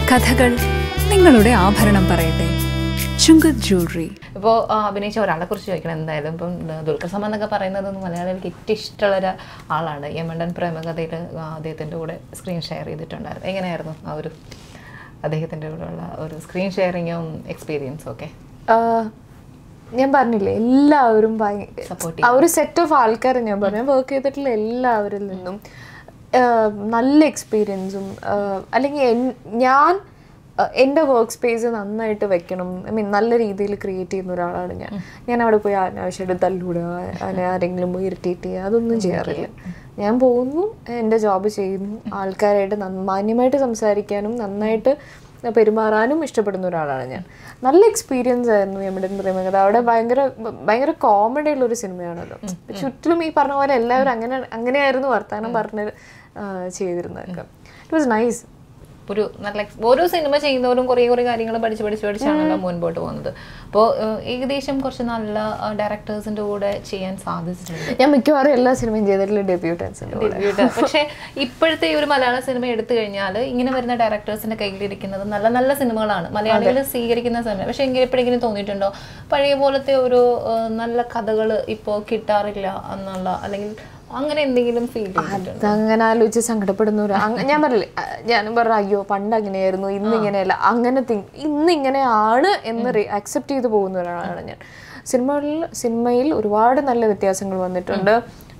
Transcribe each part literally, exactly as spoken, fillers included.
കഥകൾ നിങ്ങളുടെ ആഭരണം പറയട്ടെ. ചുങ്കത് ജ്വല്ലറി. ഇപ്പോൾ അഭിനയിച്ച ഒരാളെ കുറിച്ച് ചോദിക്കണം എന്തായാലും. ഇപ്പം ദുൽഖർ സൽമാൻ എന്നൊക്കെ പറയുന്നത് മലയാളികൾക്ക് ഏറ്റവും ഇഷ്ടമുള്ള ഒരു ആളാണ്. യമണ്ടൻ പ്രേമകഥയിൽ അദ്ദേഹത്തിൻ്റെ കൂടെ സ്ക്രീൻ ഷെയർ ചെയ്തിട്ടുണ്ടായിരുന്നു. എങ്ങനെയായിരുന്നു ആ ഒരു അദ്ദേഹത്തിൻ്റെ കൂടെയുള്ള ഒരു സ്ക്രീൻ ഷെയറിങ്ങും എക്സ്പീരിയൻസും ഒക്കെ? ഞാൻ പറഞ്ഞില്ലേ, എല്ലാവരും സപ്പോർട്ട് ആ ഒരു സെറ്റ് ഓഫ് ആൾക്കാരെ ഞാൻ പറഞ്ഞു വർക്ക് ചെയ്തിട്ടുള്ള എല്ലാവരിൽ നിന്നും നല്ല എക്സ്പീരിയൻസും, അല്ലെങ്കിൽ ഞാൻ എൻ്റെ വർക്ക് സ്പേസ് നന്നായിട്ട് വെക്കണം, ഐ മീൻ നല്ല രീതിയിൽ ക്രിയേറ്റ് ചെയ്യുന്ന ഒരാളാണ് ഞാൻ. ഞാൻ അവിടെ പോയി അനാവശ്യമായിട്ട് തല്ലൂടുക, അതിനെ ആരെങ്കിലും പോയി ഇറിറ്റേറ്റ് ചെയ്യുക, അതൊന്നും ചെയ്യാറില്ല. ഞാൻ പോകുന്നു, എൻ്റെ ജോബ് ചെയ്യുന്നു, ആൾക്കാരായിട്ട് മാന്യമായിട്ട് സംസാരിക്കാനും നന്നായിട്ട് പെരുമാറാനും ഇഷ്ടപ്പെടുന്ന ഒരാളാണ് ഞാൻ. നല്ല എക്സ്പീരിയൻസ് ആയിരുന്നു യമണ്ടൻ പ്രേമകഥ. അവിടെ ഭയങ്കര ഭയങ്കര കോമഡി ഉള്ളൊരു സിനിമയാണല്ലോ. ചുറ്റിലും ഈ പറഞ്ഞ പോലെ എല്ലാവരും അങ്ങനെ അങ്ങനെയായിരുന്നു വർത്തമാനം പറഞ്ഞ് ചെയ്തിരുന്നതൊക്കെ. It was nice. ഒരു നല്ല ഓരോ സിനിമ ചെയ്യുന്നവരും കുറേ കുറേ കാര്യങ്ങൾ പഠിച്ച് പഠിച്ച് പഠിച്ചാണല്ലോ മുൻപോട്ട് പോകുന്നത്. അപ്പോൾ ഏകദേശം കുറച്ച് നല്ല ഡയറക്ടേഴ്സിൻ്റെ കൂടെ ചെയ്യാൻ സാധിച്ചിട്ടുണ്ട്. ഞാൻ മിക്കവാറും എല്ലാ സിനിമയും ചെയ്തിട്ടുള്ള ഡെബ്യൂട്ടൻസിൻ്റെ ഡെബ്യൂട്ട്. പക്ഷേ ഇപ്പോഴത്തെ ഈ ഒരു മലയാള സിനിമ എടുത്തു കഴിഞ്ഞാൽ ഇങ്ങനെ വരുന്ന ഡയറക്ടേഴ്സിൻ്റെ കയ്യിലിരിക്കുന്നത് നല്ല നല്ല സിനിമകളാണ്, മലയാളികൾ സ്വീകരിക്കുന്ന സിനിമ. പക്ഷേ എങ്കിൽ എപ്പോഴെങ്കിലും തോന്നിയിട്ടുണ്ടോ പഴയ പോലത്തെ ഒരു നല്ല കഥകൾ ഇപ്പോൾ കിട്ടാറില്ല എന്നുള്ള, അല്ലെങ്കിൽ അങ്ങനെ എന്തെങ്കിലും ഫീൽ ചെയ്തിട്ടുണ്ടോ? അങ്ങനെ ആലോചിച്ച് സങ്കടപ്പെടുന്നവര് ഞാൻ പറയില്ലേ, ഞാനും പറഞ്ഞ അയ്യോ പണ്ട് അങ്ങനെയായിരുന്നു ഇന്ന് ഇങ്ങനെയല്ല, അങ്ങനെ ഇന്ന് ഇങ്ങനെയാണ് എന്ന് അക്സെപ്റ്റ് ചെയ്ത് പോകുന്ന ഒരാളാണ് ഞാൻ. സിനിമകളിൽ സിനിമയിൽ ഒരുപാട് നല്ല വ്യത്യാസങ്ങൾ വന്നിട്ടുണ്ട്.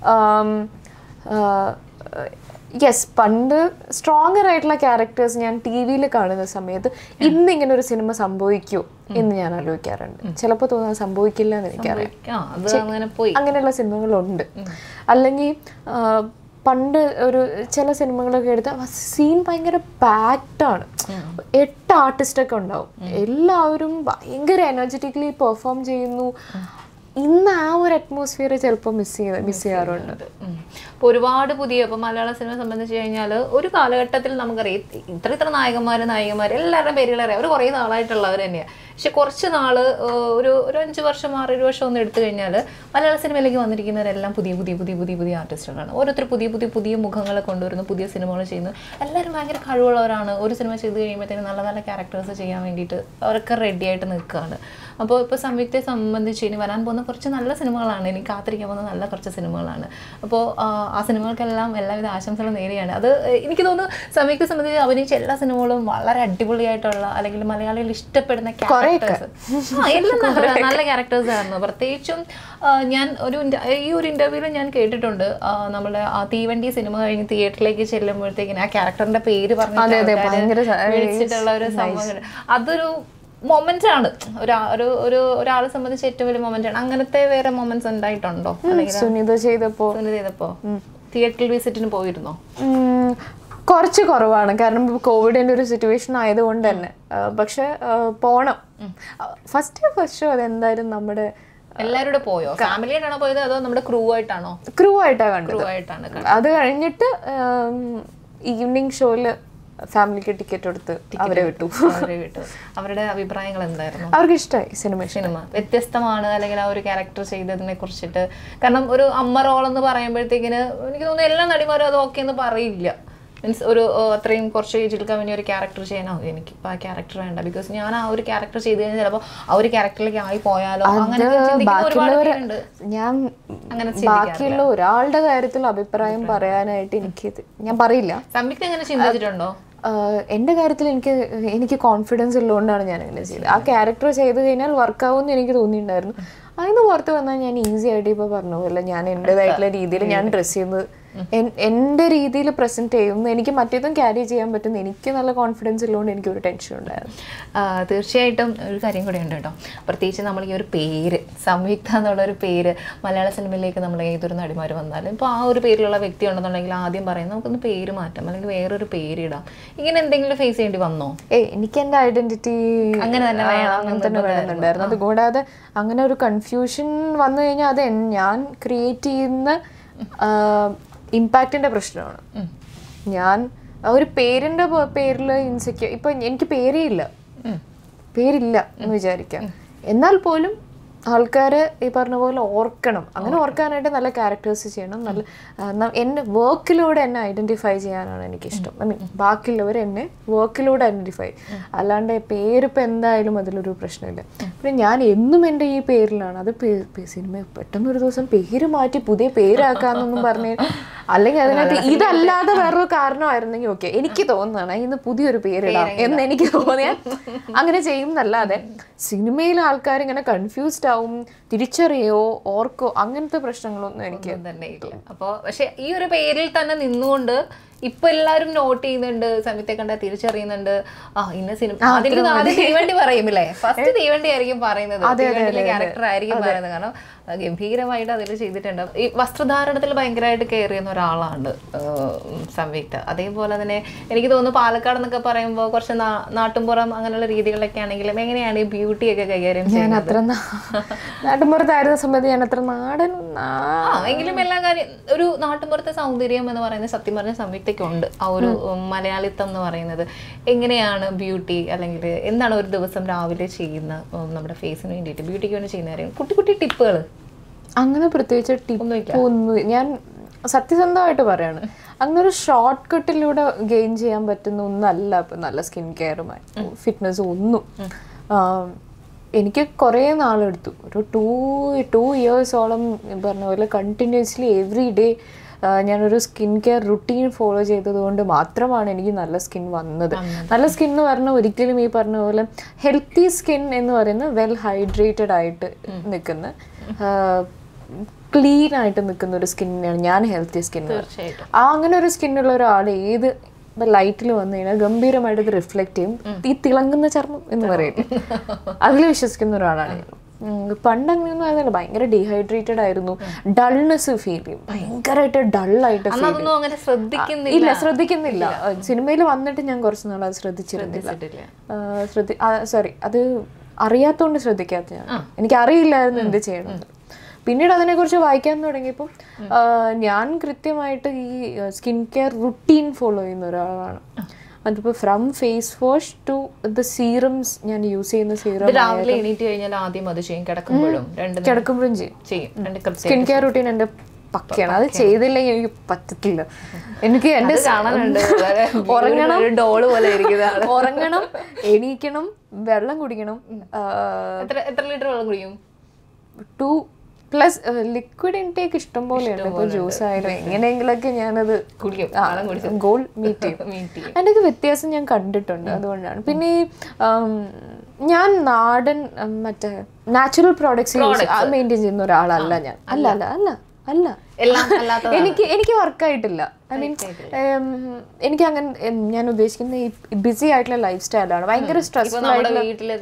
യെസ്, പണ്ട് സ്ട്രോങ്ങർ ആയിട്ടുള്ള ക്യാരക്ടേഴ്സ് ഞാൻ ടി വിയിൽ കാണുന്ന സമയത്ത് ഇന്ന് ഇങ്ങനെ ഒരു സിനിമ സംഭവിക്കുമോ എന്ന് ഞാൻ ആലോചിക്കാറുണ്ട്. ചിലപ്പോൾ തോന്നുന്നത് സംഭവിക്കില്ല എന്ന് എനിക്കറിയാം. അങ്ങനെയുള്ള സിനിമകളുണ്ട്. അല്ലെങ്കിൽ പണ്ട് ഒരു ചില സിനിമകളൊക്കെ എടുത്താൽ സീൻ ഭയങ്കര പാക്റ്റാണ്, എട്ട് ആർട്ടിസ്റ്റൊക്കെ ഉണ്ടാവും, എല്ലാവരും ഭയങ്കര എനർജറ്റിക്കലി പെർഫോം ചെയ്യുന്നു. ഇന്ന് ആ ഒരു അറ്റ്മോസ്ഫിയർ ചിലപ്പോൾ മിസ് ചെയ്യ മിസ് ചെയ്യാറുണ്ട്. ഇപ്പോൾ ഒരുപാട് പുതിയ ഇപ്പോൾ മലയാള സിനിമ സംബന്ധിച്ച് കഴിഞ്ഞാൽ ഒരു കാലഘട്ടത്തിൽ നമുക്കറിയാം ഇത്ര ഇത്ര നായകന്മാർ നായികമാർ എല്ലാവരുടെയും പേരുകളറിയാം, അവർ കുറേ നാളായിട്ടുള്ളവർ തന്നെയാണ്. പക്ഷെ കുറച്ച് നാൾ ഒരു ഒരു അഞ്ച് വർഷം ആറൊരു വർഷം ഒന്ന് എടുത്തു കഴിഞ്ഞാൽ മലയാള സിനിമയിലേക്ക് വന്നിരിക്കുന്നവരെല്ലാം പുതിയ പുതിയ പുതിയ പുതിയ പുതിയ ആർട്ടിസ്റ്റുകളാണ്. ഓരോരുത്തർ പുതിയ പുതിയ പുതിയ മുഖങ്ങളെ കൊണ്ടുവരുന്നു, പുതിയ സിനിമകൾ ചെയ്യുന്നു. എല്ലാവരും ഭയങ്കര കഴിവുള്ളവരാണ്. ഒരു സിനിമ ചെയ്ത് കഴിയുമ്പോഴത്തേനും നല്ല നല്ല ക്യാരക്ടേഴ്സ് ചെയ്യാൻ വേണ്ടിയിട്ട് അവരൊക്കെ റെഡി ആയിട്ട് നിൽക്കുകയാണ്. അപ്പോൾ ഇപ്പോൾ സംയുക്തയെ സംബന്ധിച്ച് ഇനി വരാൻ പോകുന്ന കുറച്ച് നല്ല സിനിമകളാണ്, ഇനി കാത്തിരിക്കാൻ പോകുന്ന നല്ല കുറച്ച് സിനിമകളാണ്. അപ്പോൾ ആ സിനിമകൾക്കെല്ലാം എല്ലാവിധ ആശംസകളും നേരെയാണ്. അത് എനിക്ക് തോന്നുന്നു സംയുക്തയെ സംബന്ധിച്ച് അഭിനയിച്ച എല്ലാ സിനിമകളും വളരെ അടിപൊളിയായിട്ടുള്ള, അല്ലെങ്കിൽ മലയാളികൾ ഇഷ്ടപ്പെടുന്ന ക്യാരക്ടേഴ്സ് എല്ലാം നല്ല ക്യാരക്ടേഴ്സ് ആയിരുന്നു. പ്രത്യേകിച്ചും ഞാൻ ഒരു ഈ ഒരു ഇന്റർവ്യൂവിൽ ഞാൻ കേട്ടിട്ടുണ്ട്, നമ്മുടെ ആ തീവണ്ടി സിനിമ കഴിഞ്ഞ് തിയേറ്ററിലേക്ക് ചെല്ലുമ്പോഴത്തേക്കിന് ആ ക്യാരക്ടറിന്റെ പേര് പറഞ്ഞിട്ടുള്ള ഒരു സംഭവം, അതൊരു മൊമെന്റ് ആണ്. ഒരു ഒരാളെ സംബന്ധിച്ച് ഏറ്റവും വലിയ മൊമെന്റ് ആണ്. അങ്ങനത്തെ വേറെ മൊമെന്റ്സ് ഉണ്ടായിട്ടുണ്ടോ? സുനിത ചെയ്തപ്പോ ചെയ്തപ്പോ തിയേറ്ററിൽ വിസിറ്റിന് പോയിരുന്നോ? കുറച്ച് കുറവാണ്, കാരണം കോവിഡിന്റെ ഒരു സിറ്റുവേഷൻ ആയതുകൊണ്ട് തന്നെ. പക്ഷെ പോണം. ഫസ്റ്റ് ഫസ്റ്റ് ഷോ അതെന്തായാലും നമ്മുടെ എല്ലാവരും പോയോ? ഫാമിലി ആയിട്ടാണോ പോയത് അതോ നമ്മുടെ ക്രൂ ആയിട്ടാണോ? ക്രൂ ആയിട്ടാണ് കണ്ടത്. ക്രൂ ആയിട്ടാണ്. അത് കഴിഞ്ഞിട്ട് ഈവനിങ് ഷോയില് ഫാമിലിക്ക് ടിക്കറ്റ് എടുത്ത് അവരെ വിട്ടു. അവരുടെ അഭിപ്രായങ്ങൾ എന്തായിരുന്നു? അവർക്ക് ഇഷ്ടമായി സിനിമ. സിനിമ വ്യത്യസ്തമാണ്, അല്ലെങ്കിൽ ആ ഒരു ക്യാരക്ടർ ചെയ്തതിനെ കുറിച്ചിട്ട്? കാരണം ഒരു അമ്മ റോൾ എന്ന് പറയുമ്പോഴത്തേക്കിന് എനിക്ക് തോന്നുന്നു എല്ലാ നടിമാരും അത് ഓക്കെ എന്ന് പറയില്ല. മീൻസ് ഒരു അത്രയും കുറച്ച് ഏജിൽ കവിഞ്ഞ ഒരു ക്യാരക്ടർ ചെയ്യാനാവും, എനിക്ക് ഇപ്പം ആ ക്യാരക്ടർ വേണ്ട, ബിക്കോസ് ഞാൻ ആ ഒരു ക്യാരക്ടർ ചെയ്ത് കഴിഞ്ഞാൽ ചിലപ്പോൾ ആ ഒരു ക്യാരക്ടറിലേക്ക് ആയി പോയാലോ അങ്ങനെ ഞാൻ അങ്ങനെ ബാക്കിയുള്ള ഒരാളുടെ കാര്യത്തിൽ അഭിപ്രായം പറയാനായിട്ട് എനിക്ക് ഞാൻ പറയില്ല. സംയുക്ത എങ്ങനെ ചിന്തിച്ചിട്ടുണ്ടോ? എൻ്റെ കാര്യത്തിൽ എനിക്ക് എനിക്ക് കോൺഫിഡൻസ് ഉള്ളതുകൊണ്ടാണ് ഞാൻ അങ്ങനെ ചെയ്തത്. ആ ക്യാരക്ടർ ചെയ്ത് കഴിഞ്ഞാൽ വർക്കാവുമെന്ന് എനിക്ക് തോന്നിയിട്ടുണ്ടായിരുന്നു. അതിന് പുറത്ത് വന്നാൽ ഞാൻ ഈസി ആയിട്ട് ഇപ്പോൾ പറഞ്ഞ പോലെ ഞാൻ എൻ്റെതായിട്ടുള്ള രീതിയിൽ ഞാൻ ഡ്രസ്സ് ചെയ്യുന്നത് എൻ്റെ രീതിയിൽ പ്രസൻറ്റ് ചെയ്യുന്നു. എനിക്ക് മറ്റേതും ക്യാരി ചെയ്യാൻ പറ്റുന്നു. എനിക്ക് നല്ല കോൺഫിഡൻസ് ഉള്ളതുകൊണ്ട് എനിക്കൊരു ടെൻഷൻ ഉണ്ടായിരുന്നു. തീർച്ചയായിട്ടും ഒരു കാര്യം കൂടെ ഉണ്ട് കേട്ടോ. പ്രത്യേകിച്ച് നമ്മൾ ഈ ഒരു പേര് സംയുക്ത എന്നുള്ളൊരു പേര് മലയാള സിനിമയിലേക്ക് നമ്മൾ ഏതൊരു നടിമാർ വന്നാലും ഇപ്പോൾ ആ ഒരു പേരിലുള്ള വ്യക്തി ഉണ്ടെന്നുണ്ടെങ്കിൽ ആദ്യം പറയും നമുക്കൊന്ന് പേര് മാറ്റാം, അല്ലെങ്കിൽ വേറൊരു പേരിടാം. ഇങ്ങനെ എന്തെങ്കിലും ഫേസ് ചെയ്യേണ്ടി വന്നോ? ഏയ് എനിക്ക് എൻ്റെ ഐഡന്റിറ്റി അങ്ങനെ തന്നെ അങ്ങനെ തന്നെ വേണമെന്നുണ്ടായിരുന്നു. അതുകൂടാതെ അങ്ങനെ ഒരു കൺഫ്യൂഷൻ വന്നു കഴിഞ്ഞാൽ അത് ഞാൻ ക്രിയേറ്റ് ചെയ്യുന്ന ഇമ്പാക്റ്റിന്റെ പ്രശ്നമാണ്. ഞാൻ ഒരു പേരിന്റെ പേരിൽ ഇൻസെക്യൂർ, ഇപ്പൊ എനിക്ക് പേരേ ഇല്ല പേരില്ല എന്ന് വിചാരിക്കാം, എന്നാൽ പോലും ആൾക്കാര് ഈ പറഞ്ഞ പോലെ ഓർക്കണം. അങ്ങനെ ഓർക്കാനായിട്ട് നല്ല ക്യാരക്ടേഴ്സ് ചെയ്യണം. നല്ല എൻ്റെ വർക്കിലൂടെ എന്നെ ഐഡന്റിഫൈ ചെയ്യാനാണ് എനിക്കിഷ്ടം. ഐ മീൻ ബാക്കിയുള്ളവർ എന്നെ വർക്കിലൂടെ ഐഡന്റിഫൈ, അല്ലാണ്ട് പേരിപ്പോൾ എന്തായാലും അതിലൊരു പ്രശ്നമില്ല. പിന്നെ ഞാൻ എന്നും എൻ്റെ ഈ പേരിലാണ്. അത് സിനിമ പെട്ടെന്ന് ഒരു ദിവസം പേര് മാറ്റി പുതിയ പേരാക്കാന്നൊന്നും പറഞ്ഞ്, അല്ലെങ്കിൽ അതിനകത്ത് ഇതല്ലാതെ വേറൊരു കാരണമായിരുന്നെങ്കിൽ ഓക്കെ, എനിക്ക് തോന്നുന്നതാണ് ഇന്ന് പുതിയൊരു പേരിടാം എന്ന് എനിക്ക് തോന്നിയാൽ അങ്ങനെ ചെയ്യുന്നല്ലാതെ സിനിമയിലെ ആൾക്കാർ ഇങ്ങനെ കൺഫ്യൂസ്ഡ് ആവും, തിരിച്ചറിയോ ഓർക്കോ അങ്ങനത്തെ പ്രശ്നങ്ങളൊന്നും എനിക്ക് തന്നെ ഇല്ല. അപ്പോൾ പക്ഷെ ഈ ഒരു പേരിൽ തന്നെ നിന്നുകൊണ്ട് ഇപ്പൊ എല്ലാവരും നോട്ട് ചെയ്യുന്നുണ്ട്, സംയുക്തയെ കണ്ടാൽ തിരിച്ചറിയുന്നുണ്ട്. ആ ഇന്ന സിനിമ അതിന് ആദ്യം തീവണ്ടി പറയുമില്ലേ, ഫസ്റ്റ് തീവണ്ടി ആയിരിക്കും പറയുന്നത്, തീവണ്ടിയിലെ ക്യാരക്ടർ ആയിരിക്കും പറയുന്നത്. കാരണം ഗംഭീരമായിട്ട് അതിൽ ചെയ്തിട്ടുണ്ട്. ഈ വസ്ത്രധാരണത്തിൽ ഭയങ്കരമായിട്ട് കെയർ ചെയ്യുന്ന ഒരാളാണ് സംയുക്ത. അതേപോലെ തന്നെ എനിക്ക് തോന്നുന്നു പാലക്കാട് എന്നൊക്കെ പറയുമ്പോൾ കുറച്ച് നാട്ടുംപുറം അങ്ങനെയുള്ള രീതികളൊക്കെ ആണെങ്കിലും എങ്ങനെയാണ് ഈ ബ്യൂട്ടി ഒക്കെ കൈകാര്യം ചെയ്യുന്നത്? അത്ര നാട്ടുംപുറത്തായിരുന്ന സമയത്ത് ഞാൻ അത്ര നാടൻ എങ്കിലും എല്ലാ കാര്യം ഒരു നാട്ടുംപുറത്തെ സൗന്ദര്യം എന്ന് പറയുന്നത് സത്യം പറഞ്ഞ സംയുക്തയ്ക്കുണ്ട്. ആ ഒരു മലയാളിത്തം എന്ന് പറയുന്നത് എങ്ങനെയാണ് ബ്യൂട്ടി, അല്ലെങ്കിൽ എന്താണ് ഒരു ദിവസം രാവിലെ ചെയ്യുന്ന നമ്മുടെ ഫേസിന് വേണ്ടിയിട്ട് ബ്യൂട്ടിക്ക് വേണ്ടി ചെയ്യുന്ന കാര്യം, കുട്ടി കുട്ടി ടിപ്പുകൾ? അങ്ങനെ പ്രത്യേകിച്ച് ടിപ്പ് ഒന്നും ഞാൻ സത്യസന്ധമായിട്ട് പറയാണ്. അങ്ങനെ ഒരു ഷോർട്ട് കട്ടിലൂടെ ഗെയിൻ ചെയ്യാൻ പറ്റുന്ന ഒന്നല്ല ഇപ്പം നല്ല സ്കിൻ കെയറുമായി ഫിറ്റ്നസ്സും ഒന്നും. എനിക്ക് കുറേ നാളെടുത്തു, ഒരു ടൂ ടു ഇയേഴ്സോളം പറഞ്ഞ പോലെ കണ്ടിന്യൂസ്ലി എവറി ഡേ ഞാനൊരു സ്കിൻ കെയർ റുട്ടീൻ ഫോളോ ചെയ്തത് കൊണ്ട് മാത്രമാണ് എനിക്ക് നല്ല സ്കിൻ വന്നത്. നല്ല സ്കിൻ എന്ന് പറഞ്ഞാൽ ഒരിക്കലും ഈ പറഞ്ഞ പോലെ ഹെൽത്തി സ്കിൻ എന്ന് പറയുന്നത് വെൽ ഹൈഡ്രേറ്റഡ് ആയിട്ട് നിൽക്കുന്ന ക്ലീൻ ആയിട്ട് നിൽക്കുന്ന ഒരു സ്കിന്നിനാണ് ഞാൻ ഹെൽത്തി സ്കിൻ. ആ അങ്ങനെ ഒരു സ്കിന്നുള്ള ഒരാൾ ഏത് ലൈറ്റിൽ വന്നു കഴിഞ്ഞാൽ ഗംഭീരമായിട്ട് ഇത് റിഫ്ലക്റ്റ് ചെയ്യും. ഈ തിളങ്ങുന്ന ചർമ്മം എന്ന് പറയില്ലേ, അതിൽ വിശ്വസിക്കുന്ന ഒരാളാണ്. പണ്ട് അങ്ങനെയൊന്നും ആയിരുന്നില്ല, ഭയങ്കര ഡീഹൈഡ്രേറ്റഡ് ആയിരുന്നു, ഡൾനെസ് ഫീൽ ചെയ്യും, ഭയങ്കരമായിട്ട് ഡള്ളായിട്ട് ഇല്ല ശ്രദ്ധിക്കുന്നില്ല. സിനിമയിൽ വന്നിട്ട് ഞാൻ കുറച്ച് നാൾ അത് ശ്രദ്ധിച്ചിരുന്നില്ല. ശ്രദ്ധി സോറി അത് അറിയാത്തോണ്ട് ശ്രദ്ധിക്കാത്ത ഞാൻ, എനിക്ക് അറിയില്ലായിരുന്നു എന്ത് ചെയ്യണം. പിന്നീട് അതിനെക്കുറിച്ച് വായിക്കാൻ തുടങ്ങിയപ്പോൾ ഞാൻ കൃത്യമായിട്ട് ഈ സ്കിൻ കെയർ റുട്ടീൻ ഫോളോ ചെയ്യുന്ന ഒരാളാണ്. അതിപ്പോൾ from face wash to the serums ഞാൻ യൂസ് ചെയ്യുന്ന സീറം രാവിലെ എണീറ്റ് കഴിഞ്ഞാൽ ആദ്യം അത് ചെയ്യും, കിടക്കുമ്പോഴും കിടക്കുമ്പോഴും ചെയ്യും. സ്കിൻ കെയർ റുട്ടീൻ എൻ്റെ പക്കയാണ്. അത് ചെയ്തില്ലെങ്കിൽ എനിക്ക് പറ്റത്തില്ല. എനിക്ക് എൻ്റെ ഉറങ്ങണം, ഉറങ്ങണം, എണീക്കണം, വെള്ളം കുടിക്കണം. എത്ര ലിറ്റർ വെള്ളം കുടിക്കും? ടു പ്ലസ് ലിക്വിഡ് ഇൻടേക്ക് ഇഷ്ടം പോലെയുണ്ട്. ഇപ്പോൾ ജ്യൂസ് ആയാലും എങ്ങനെയെങ്കിലൊക്കെ ഞാനത് കുടിക്കും, ഗോൾ മീറ്റ് ചെയ്യും. അതിൻ്റെയൊക്കെ വ്യത്യാസം ഞാൻ കണ്ടിട്ടുണ്ട്, അതുകൊണ്ടാണ്. പിന്നെ ഈ ഞാൻ നാടൻ മറ്റേ നാച്ചുറൽ പ്രോഡക്ട്സ് മെയിൻറ്റെയിൻ ചെയ്യുന്ന ഒരാളല്ല ഞാൻ. അല്ല അല്ല അല്ല അല്ല എനിക്ക് എനിക്ക് വർക്കായിട്ടില്ല. ഐ മീൻ എനിക്ക് അങ്ങനെ ഞാൻ ഉദ്ദേശിക്കുന്ന ഈ ബിസി ആയിട്ടുള്ള ലൈഫ് സ്റ്റൈലാണ്. ഭയങ്കര സ്ട്രെസ്ഫുൾ ആയിട്ടുള്ള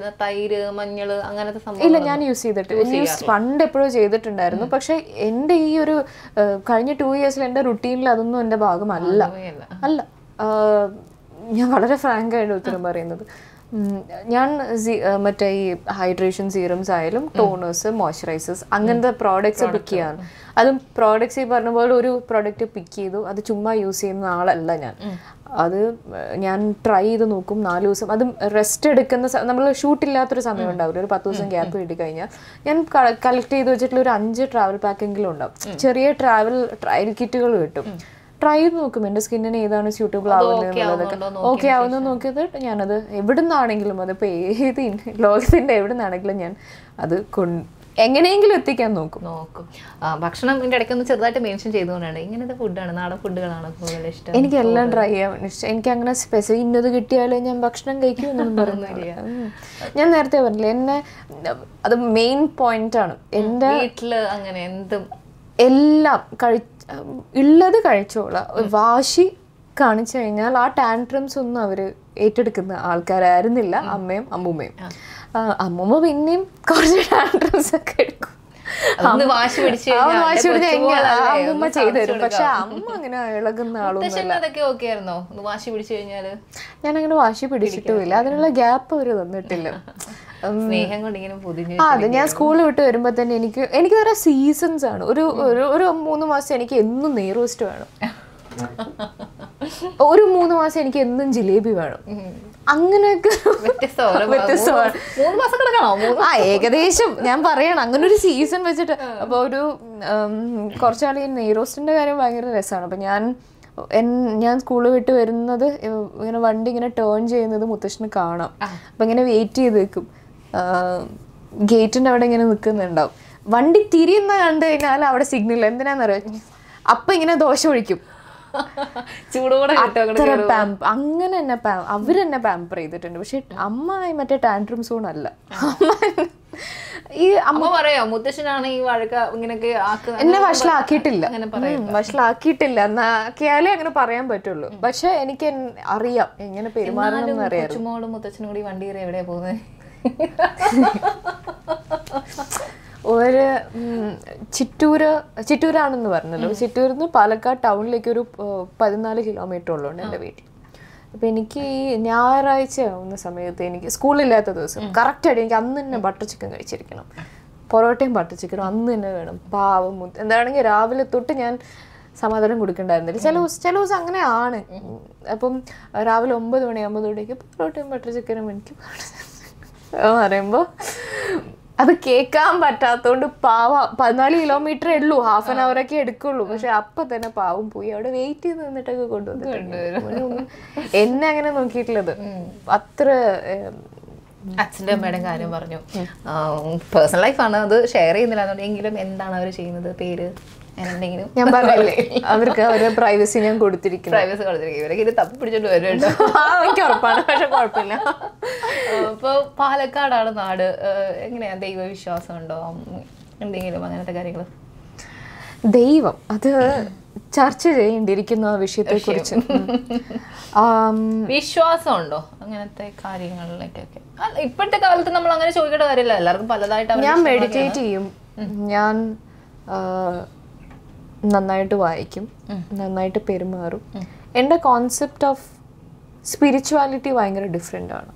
ഇല്ല ഞാൻ യൂസ് ചെയ്തിട്ട് പണ്ട് എപ്പോഴും ചെയ്തിട്ടുണ്ടായിരുന്നു. പക്ഷെ എൻ്റെ ഈ ഒരു കഴിഞ്ഞ ടു ഇയേഴ്സിൽ എൻ്റെ റുട്ടീനിൽ അതൊന്നും എൻ്റെ ഭാഗമല്ല അല്ല ഞാൻ വളരെ ഫ്രാങ്ക് ആയിട്ട് ഉത്തരം പറയുന്നത്. ഞാൻ മറ്റേ ഈ ഹൈഡ്രേഷൻ സീറംസ് ആയാലും ടോണേഴ്സ്, മോയ്സ്ചറൈസേഴ്സ് അങ്ങനത്തെ പ്രോഡക്ട്സ് പിക്ക് ചെയ്യാറ്. അതും പ്രോഡക്ട്സ് ഈ പറഞ്ഞ പോലെ ഒരു പ്രോഡക്റ്റ് പിക്ക് ചെയ്തു അത് ചുമ്മാ യൂസ് ചെയ്യുന്ന ആളല്ല ഞാൻ. അത് ഞാൻ ട്രൈ ചെയ്ത് നോക്കും നാല് ദിവസം. അതും റെസ്റ്റ് എടുക്കുന്ന നമ്മൾ ഷൂട്ടില്ലാത്തൊരു സമയം ഉണ്ടാവില്ല, ഒരു പത്ത് ദിവസം ഗ്യാപ്പ് കിട്ടി കഴിഞ്ഞാൽ ഞാൻ കളക്ട് ചെയ്ത് വെച്ചിട്ടുള്ള ഒരു അഞ്ച് ട്രാവൽ പാക്കെങ്കിലും ഉണ്ടാവും. ചെറിയ ട്രാവൽ ട്രയൽ കിറ്റുകൾ കിട്ടും. ട്രൈ ചെയ്ത് നോക്കും എൻ്റെ സ്കിന്നിന് ഏതാണ് സ്യൂട്ടബിൾ ആവുന്നത് എന്നുള്ളതൊക്കെ. ഓക്കെ ആവുന്നത് നോക്കിയത് ഞാനത് എവിടെ നിന്നാണെങ്കിലും അതിപ്പോൾ ഏത് ലോകത്തിൻ്റെ എവിടെ നിന്നാണെങ്കിലും ഞാൻ അത് കൊണ്ട് എങ്ങനെയെങ്കിലും എത്തിക്കാൻ നോക്കും നോക്കും ഭക്ഷണം ഇതിൻ്റെ ഇടയ്ക്കൊന്ന് ചെറുതായിട്ട് മെൻഷൻ ചെയ്തുകൊണ്ടാണ് ഇങ്ങനത്തെ ഫുഡാണ്, നാടൻ ഫുഡുകളാണ് കൂടുതൽ ഇഷ്ടം? എനിക്ക് എല്ലാം ട്രൈ ചെയ്യാൻ ഇഷ്ടം. എനിക്ക് അങ്ങനെ സ്പെസിഫിക് ഇന്നത് കിട്ടിയാലേ ഞാൻ ഭക്ഷണം കഴിക്കും എന്നൊന്നും പറയുന്നില്ല. ഞാൻ നേരത്തെ പറഞ്ഞില്ല എന്നെ അത് മെയിൻ പോയിന്റ് ആണ്. എൻ്റെ വീട്ടില് അങ്ങനെ എന്തും എല്ലാം കഴി ഉള്ളത് കഴിച്ചോളാം. വാശി കാണിച്ചു കഴിഞ്ഞാൽ ആ ടാൻട്രംസ് ഒന്നും അവർ ഏറ്റെടുക്കുന്ന ആൾക്കാരായിരുന്നില്ല അമ്മയും അമ്മൂമ്മയും. അമ്മൂമ്മ പിന്നെയും കുറച്ച് ടാൻട്രംസ് ഒക്കെ എടുക്കും, വാശി പിടിച്ച് അമ്മൂമ്മ ചെയ്തു തരും. പക്ഷെ അമ്മ അങ്ങനെ ഇളകുന്ന ആളൊന്നുമില്ല. വാശി പിടിച്ചു കഴിഞ്ഞാല് ഞാൻ അങ്ങനെ വാശി പിടിച്ചിട്ടുമില്ല, അതിനുള്ള ഗ്യാപ്പ് അവർ തന്നിട്ടില്ല. സ്നേഹം കൊണ്ട് ഇങ്ങനെ പൊതിഞ്ഞു. അതെ ഞാൻ സ്കൂളിൽ വിട്ട് വരുമ്പോൾ തന്നെ എനിക്ക് എനിക്ക് വേറെ സീസൺസ് ആണ്. ഒരു ഒരു മൂന്ന് മാസം എനിക്ക് എന്നും നെയ്റോസ്റ്റ് വേണം. ഒരു മൂന്ന് മാസം എനിക്ക് എന്നും ജിലേബി വേണം. അങ്ങനെയൊക്കെ ആ ഏകദേശം ഞാൻ പറയണം അങ്ങനെ ഒരു സീസൺ വെച്ചിട്ട്. അപ്പൊ ഒരു കുറച്ചാൾ ഈ നെയ്റോസ്റ്റിന്റെ കാര്യം ഭയങ്കര രസമാണ്. അപ്പൊ ഞാൻ ഞാൻ സ്കൂളിൽ വിട്ട് വരുന്നത് ഇങ്ങനെ വണ്ടി ഇങ്ങനെ ടേൺ ചെയ്യുന്നത് മുത്തശ്ശന് കാണാം. അപ്പൊ ഇങ്ങനെ വെയിറ്റ് ചെയ്ത് നിൽക്കും, ഗേറ്റിന്റെ അവിടെ ഇങ്ങനെ നിൽക്കുന്നുണ്ടാവും. വണ്ടി തിരിയുന്ന കണ്ടു കഴിഞ്ഞാൽ അവിടെ സിഗ്നൽ എന്തിനാന്നറിയാം, അപ്പൊ ഇങ്ങനെ ദോശ ഒഴിക്കും. അങ്ങനെ തന്നെ അവരെന്നെ പാമ്പർ ചെയ്തിട്ടുണ്ട്. പക്ഷെ അമ്മ മറ്റേ ടാൻട്രം സോൺ അല്ല. ഈ അമ്മ പറയാ മുത്തശ്ശനാണ് ഈ വഴക്ക ഇങ്ങനെയൊക്കെ എന്നെ വഷളാക്കിയിട്ടില്ല, വഷളാക്കിയിട്ടില്ല എന്നാക്കിയാലേ അങ്ങനെ പറയാൻ പറ്റുള്ളൂ. പക്ഷെ എനിക്ക് അറിയാം എങ്ങനെ പെരുമാറണം എന്ന് അറിയാം. ചുമോളും മുത്തച്ഛനും കൂടി വണ്ടി കയറി എവിടെയാ പോകുന്നത്? ഒരു ചിറ്റൂര് ചിറ്റൂരാണെന്ന് പറഞ്ഞല്ലോ. ചിറ്റൂരിൽ നിന്ന് പാലക്കാട് ടൗണിലേക്ക് ഒരു പതിനാല് കിലോമീറ്റർ ഉള്ളുണ്ട് എൻ്റെ വീട്ടിൽ. അപ്പം എനിക്ക് ഈ ഞായറാഴ്ച ആവുന്ന സമയത്ത് എനിക്ക് സ്കൂളില്ലാത്ത ദിവസം കറക്റ്റായിട്ട് എനിക്ക് അന്ന് തന്നെ ബട്ടർ ചിക്കൻ കഴിച്ചിരിക്കണം. പൊറോട്ടയും ബട്ടർ ചിക്കനും അന്ന് തന്നെ വേണം. പാവം മുത്ത് എന്താണെങ്കിൽ രാവിലെ തൊട്ട് ഞാൻ സമാധാനം കൊടുക്കണ്ടായിരുന്നില്ല. ചില ദിവസം ചില ദിവസം അങ്ങനെയാണ്. അപ്പം രാവിലെ ഒമ്പത് മണിയാകുമ്പോഴത്തേക്ക് പൊറോട്ടയും ബട്ടർ ചിക്കനും എനിക്ക് പറയുമ്പോൾ അത് കേൾക്കാൻ പറ്റാത്തോണ്ട് പാവ പതിനാല് കിലോമീറ്ററേ ഉള്ളൂ, ഹാഫ് ആൻ അവർ ഒക്കെ എടുക്കുള്ളൂ. പക്ഷെ അപ്പൊ തന്നെ പാവം പോയി അവിടെ വെയിറ്റ് ചെയ്ത് നിന്നിട്ടൊക്കെ കൊണ്ടുവന്നിട്ടുണ്ട്. എന്നെ അങ്ങനെ നോക്കിയിട്ടുള്ളത് അത്ര. അച്ഛൻ്റെ അമ്മയുടെ കാര്യം പറഞ്ഞു, പേഴ്സണൽ ലൈഫാണ്, അത് ഷെയർ ചെയ്യുന്നില്ല. എങ്കിലും എന്താണ് അവർ ചെയ്യുന്നത്, പേര് എന്തെങ്കിലും ഞാൻ പറഞ്ഞില്ലേ അവർക്ക് അവരുടെ പ്രൈവസി ഞാൻ കൊടുത്തിരിക്കുന്നു. പ്രൈവസി കൊടുത്തിരിക്കും. ഇവരൊക്കെ ഇത് തപ്പി പിടിച്ചോണ്ട് വരും കേട്ടോ. എനിക്ക് ഉറപ്പാണ്, പക്ഷെ കുഴപ്പമില്ല. ഇപ്പൊ പാലക്കാടാണ് നാട്, എങ്ങനെയാ ദൈവവിശ്വാസം ഉണ്ടോ എന്തെങ്കിലും അങ്ങനത്തെ കാര്യങ്ങൾ? ദൈവം അത് ചർച്ച ചെയ്യേണ്ടിയിരിക്കുന്ന ആ വിഷയത്തെ കുറിച്ച് വിശ്വാസം ഉണ്ടോ അങ്ങനത്തെ കാര്യങ്ങളിലേക്കൊക്കെ? ഇപ്പോഴത്തെ കാലത്ത് നമ്മൾ അങ്ങനെ ചോദിക്കേണ്ട കാര്യമില്ല, എല്ലാവർക്കും പലതായിട്ട്. ഞാൻ മെഡിറ്റേറ്റ് ചെയ്യും, ഞാൻ നന്നായിട്ട് വായിക്കും, നന്നായിട്ട് പെരുമാറും. എൻ്റെ കോൺസെപ്റ്റ് ഓഫ് സ്പിരിച്വാലിറ്റി ഭയങ്കര ഡിഫറെൻ്റ് ആണ്.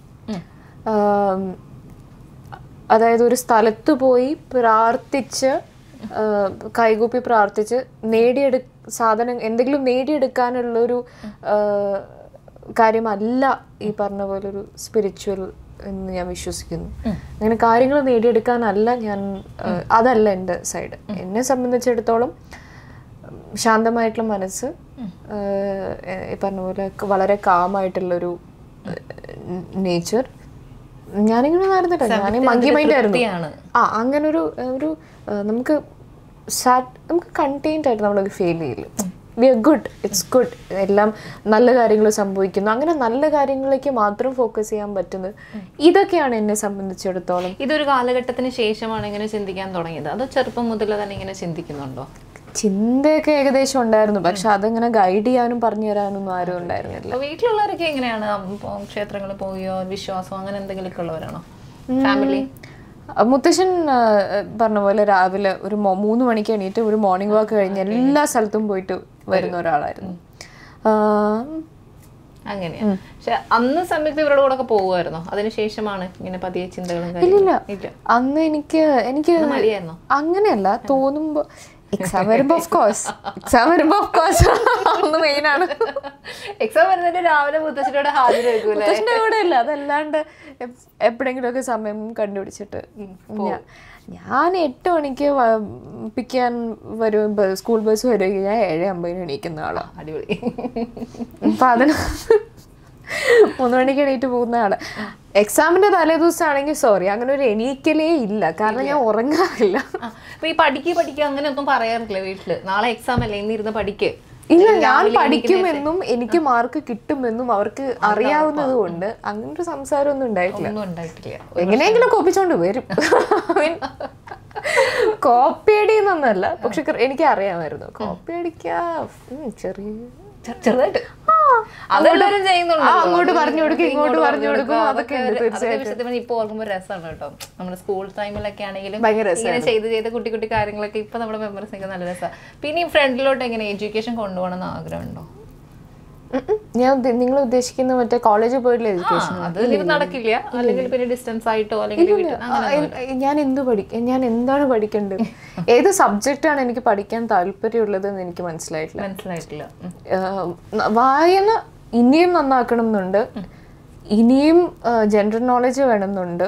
അതായത് ഒരു സ്ഥലത്ത് പോയി പ്രാർത്ഥിച്ച് കൈകൂപ്പി പ്രാർത്ഥിച്ച് നേടിയെടു സാധനം എന്തെങ്കിലും നേടിയെടുക്കാനുള്ളൊരു കാര്യമല്ല ഈ പറഞ്ഞ പോലെ ഒരു സ്പിരിച്വൽ എന്ന് ഞാൻ വിശ്വസിക്കുന്നു. അങ്ങനെ കാര്യങ്ങൾ നേടിയെടുക്കാനല്ല ഞാൻ, അതല്ല എൻ്റെ സൈഡ്. എന്നെ സംബന്ധിച്ചിടത്തോളം ശാന്തമായിട്ടുള്ള മനസ്സ്, ഈ പറഞ്ഞ പോലെ വളരെ കാമായിട്ടുള്ളൊരു നേച്ചർ. ഞാനിങ്ങനെ നടന്നിട്ട് ഞാൻ മങ്കി മൈൻഡ് ആയിരുന്നു. ആ അങ്ങനെ ഒരു ഒരു നമുക്ക് സാറ്റ് നമുക്ക് കണ്ടെയ്ൻഡ് ആയിട്ട് നമ്മളൊക്കെ ഫീൽ ചെയ്യില്ല. We are good, it's good, എല്ലാം നല്ല കാര്യങ്ങൾ സംഭവിക്കുന്നു. അങ്ങനെ നല്ല കാര്യങ്ങളിലേക്ക് മാത്രം ഫോക്കസ് ചെയ്യാൻ പറ്റുന്നത് ഇതൊക്കെയാണ് എന്നെ സംബന്ധിച്ചിടത്തോളം. ഇതൊരു കാലഘട്ടത്തിന് ശേഷമാണ് ഇങ്ങനെ ചിന്തിക്കാൻ തുടങ്ങിയത്, അതോ ചെറുപ്പം മുതൽ തന്നെ ഇങ്ങനെ ചിന്തിക്കുന്നുണ്ടോ? ചിന്തയൊക്കെ ഏകദേശം ഉണ്ടായിരുന്നു, പക്ഷെ അതിങ്ങനെ ഗൈഡ് ചെയ്യാനും പറഞ്ഞു തരാനൊന്നും ആരും ഉണ്ടായിരുന്നില്ല. വീട്ടിലുള്ളവരൊക്കെ എങ്ങനെയാണ്? ക്ഷേത്രങ്ങളിൽ പോയോ വിശ്വാസം അങ്ങനെ എന്തെങ്കിലുമൊക്കെ ഉള്ളവരാണോ? ഫാമിലി? മുത്തശ്ശൻ പറഞ്ഞ പോലെ രാവിലെ ഒരു മൂന്ന് മണിക്ക് എണീറ്റ് ഒരു മോർണിംഗ് വാക്ക് കഴിഞ്ഞ് എല്ലാ സ്ഥലത്തും പോയിട്ട് വരുന്ന ഒരാളായിരുന്നു. അങ്ങനെയാ. പക്ഷെ അന്ന് സമയത്ത് ഇവരുടെ കൂടെ ഒക്കെ പോകുമായിരുന്നോ? അതിനുശേഷമാണ് ഇങ്ങനെ പതിയെ ചിന്തകളും? ഇല്ല, അന്ന് എനിക്ക് എനിക്ക് അങ്ങനെയല്ല തോന്നുമ്പോ എക്സാം വരുമ്പോ ഓഫ് കോഴ്സ് എക്സാം വരുമ്പോ ഓഫ് കോഴ്സ് ഒന്ന് മെയിൻ ആണ്. എക്സാം വരുന്നതിന്റെ രാവിലെ മുത്തശ്ശിയുടെ ഹാജരായിരിക്കും. മുത്തശ്ശിന്റെ കൂടെ അല്ല, അതല്ലാണ്ട് എപ്പോഴെങ്കിലും ഒക്കെ സമയം കണ്ടുപിടിച്ചിട്ട് ഞാൻ എട്ട് മണിക്ക് പിക്ക് ചെയ്യാൻ വരും, സ്കൂൾ ബസ് വരുമെങ്കിൽ ഞാൻ ഏഴ് അമ്പതിന് എണീക്കുന്ന ആളാണ്. അടിപൊളി. അപ്പൊ അതിന് മൂന്ന് മണിക്ക് എണീറ്റ് പോകുന്ന ആള്. എക്സാമിന്റെ തലേ ദിവസം ആണെങ്കിൽ സോറി അങ്ങനെ ഒരു എണീക്കലേ ഇല്ല, കാരണം ഞാൻ ഉറങ്ങാറില്ല. ഈ പഠിക്കുക പഠിക്കുക അങ്ങനെ ഒന്നും പറയാറില്ല വീട്ടില്? നാളെ എക്സാം അല്ലേ, ഇന്നിരുന്ന് പഠിക്ക്? ഇല്ല, ഞാൻ പഠിക്കുമെന്നും എനിക്ക് മാർക്ക് കിട്ടുമെന്നും അവർക്ക് അറിയാവുന്നത് കൊണ്ട് അങ്ങനെ ഒരു സംസാരം ഒന്നും ഉണ്ടായിട്ടില്ല. എങ്ങനെയെങ്കിലും കോപ്പിച്ചോണ്ട് വരും. കോപ്പി അടിയെന്നൊന്നല്ല, പക്ഷെ എനിക്ക് അറിയാമായിരുന്നു കോപ്പി അടിക്കാ ചെറിയ ചെറുതായിട്ട് അങ്ങോട്ട് പറഞ്ഞു കൊടുക്കും ഇങ്ങോട്ട് പറഞ്ഞു കൊടുക്കും. അതൊക്കെ ഇപ്പൊ ഓർക്കുമ്പോ രസമാണ് കേട്ടോ. നമ്മുടെ സ്കൂൾ ടൈമിലൊക്കെ ആണെങ്കിലും ഇങ്ങനെ ചെയ്ത് ചെയ്ത് കുട്ടി കുട്ടി കാര്യങ്ങളൊക്കെ ഇപ്പൊ നമ്മുടെ മെമ്മറീസ് ഒക്കെ നല്ല രസമാണ്. പിന്നെ ഈ ഫ്രണ്ടിലോട്ട് എങ്ങനെ എഡ്യൂക്കേഷൻ കൊണ്ടുപോകണം എന്ന് ആഗ്രഹമുണ്ടോ? ഞാൻ നിങ്ങൾ ഉദ്ദേശിക്കുന്ന മറ്റേ കോളേജിൽ പോയിട്ടുള്ള എഡ്യൂക്കേഷൻ അത് നടക്കില്ല, അല്ലെങ്കിൽ പിന്നെ ഡിസ്റ്റൻസ് ആയിട്ടോ അല്ലെങ്കിൽ ഞാൻ എന്ത് പഠിക്കും, ഞാൻ എന്താണ് പഠിക്കേണ്ടത്, ഏത് സബ്ജക്റ്റാണ് എനിക്ക് പഠിക്കാൻ താല്പര്യമുള്ളതെന്ന് എനിക്ക് മനസ്സിലായിട്ടില്ല മനസ്സിലായിട്ടില്ല വായന ഇനിയും നന്നാക്കണം എന്നുണ്ട്, ഇനിയും ജനറൽ നോളജ് വേണമെന്നുണ്ട്.